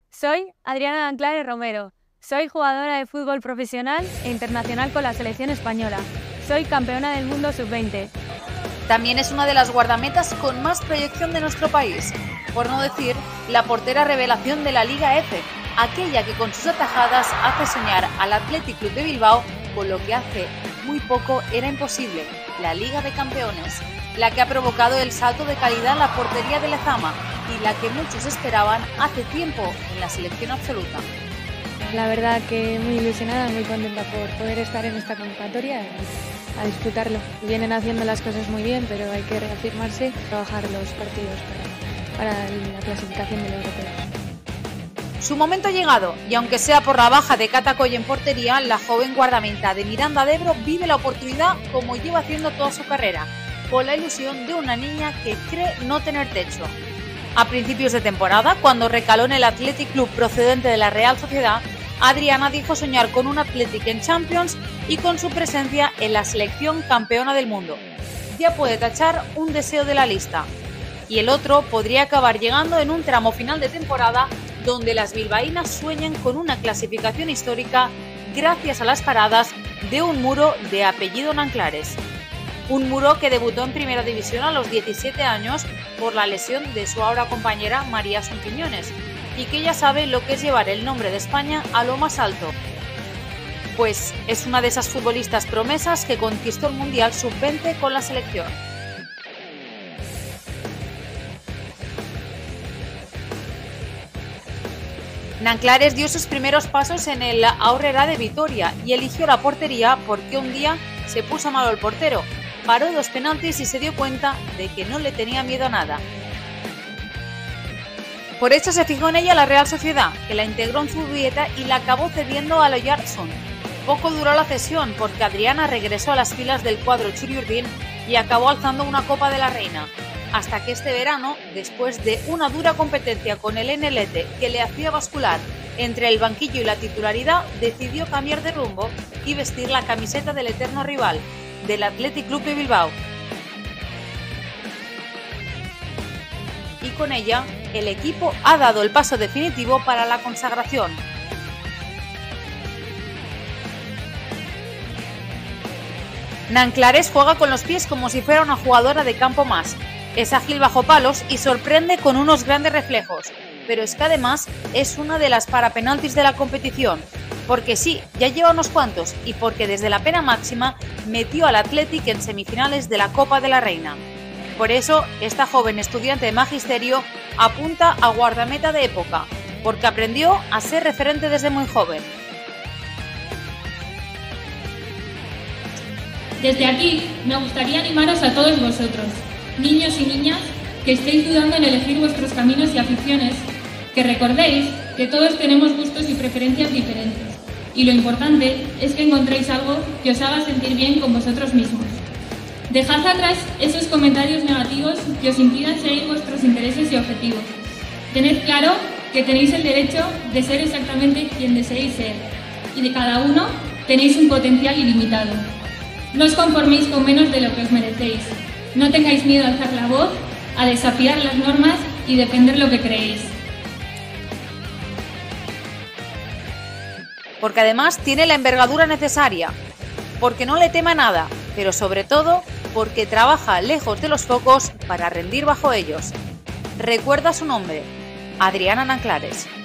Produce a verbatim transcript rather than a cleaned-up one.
Soy Adriana Anclares Romero. Soy jugadora de fútbol profesional e internacional con la selección española. Soy campeona del mundo sub veinte. También es una de las guardametas con más proyección de nuestro país, por no decir la portera revelación de la Liga F, aquella que con sus atajadas hace soñar al Athletic Club de Bilbao con lo que hace muy poco era imposible, la Liga de Campeones, la que ha provocado el salto de calidad en la portería de Lezama y la que muchos esperaban hace tiempo en la selección absoluta. La verdad que muy ilusionada, muy contenta por poder estar en esta convocatoria y a disfrutarlo. Vienen haciendo las cosas muy bien, pero hay que reafirmarse y trabajar los partidos para, para la clasificación del europeo. Su momento ha llegado y aunque sea por la baja de Catacoy en portería, la joven guardameta de Miranda de Ebro vive la oportunidad como lleva haciendo toda su carrera, con la ilusión de una niña que cree no tener techo. A principios de temporada, cuando recaló en el Athletic Club procedente de la Real Sociedad, Adriana dijo soñar con un Athletic en Champions y con su presencia en la selección campeona del mundo. Ya puede tachar un deseo de la lista. Y el otro podría acabar llegando en un tramo final de temporada donde las bilbaínas sueñan con una clasificación histórica gracias a las paradas de un muro de apellido Nanclares. Un muro que debutó en Primera División a los diecisiete años por la lesión de su ahora compañera María Son Quiñones y que ya sabe lo que es llevar el nombre de España a lo más alto. Pues es una de esas futbolistas promesas que conquistó el Mundial sub veinte con la selección. Nanclares dio sus primeros pasos en el Aurrera de Vitoria y eligió la portería porque un día se puso malo el portero, paró dos penaltis y se dio cuenta de que no le tenía miedo a nada. Por eso se fijó en ella la Real Sociedad, que la integró en su dieta y la acabó cediendo a l'Oiartzun. Poco duró la cesión porque Adriana regresó a las filas del cuadro Txuri-Urdin y acabó alzando una Copa de la Reina. Hasta que este verano, después de una dura competencia con el Enelete que le hacía bascular entre el banquillo y la titularidad, decidió cambiar de rumbo y vestir la camiseta del eterno rival, del Athletic Club de Bilbao. Y con ella, el equipo ha dado el paso definitivo para la consagración. Nanclares juega con los pies como si fuera una jugadora de campo más. Es ágil bajo palos y sorprende con unos grandes reflejos, pero es que además es una de las parapenaltis de la competición, porque sí, ya lleva unos cuantos y porque desde la pena máxima metió al Athletic en semifinales de la Copa de la Reina. Por eso, esta joven estudiante de magisterio apunta a guardameta de época, porque aprendió a ser referente desde muy joven. Desde aquí, me gustaría animaros a todos vosotros, niños y niñas, que estéis dudando en elegir vuestros caminos y aficiones, que recordéis que todos tenemos gustos y preferencias diferentes, y lo importante es que encontréis algo que os haga sentir bien con vosotros mismos. Dejad atrás esos comentarios negativos que os impidan seguir vuestros intereses y objetivos. Tened claro que tenéis el derecho de ser exactamente quien deseéis ser, y de cada uno tenéis un potencial ilimitado. No os conforméis con menos de lo que os merecéis. No tengáis miedo a alzar la voz, a desafiar las normas y defender lo que creéis. Porque además tiene la envergadura necesaria, porque no le teme a nada, pero sobre todo porque trabaja lejos de los focos para rendir bajo ellos. Recuerda su nombre, Adriana Nanclares.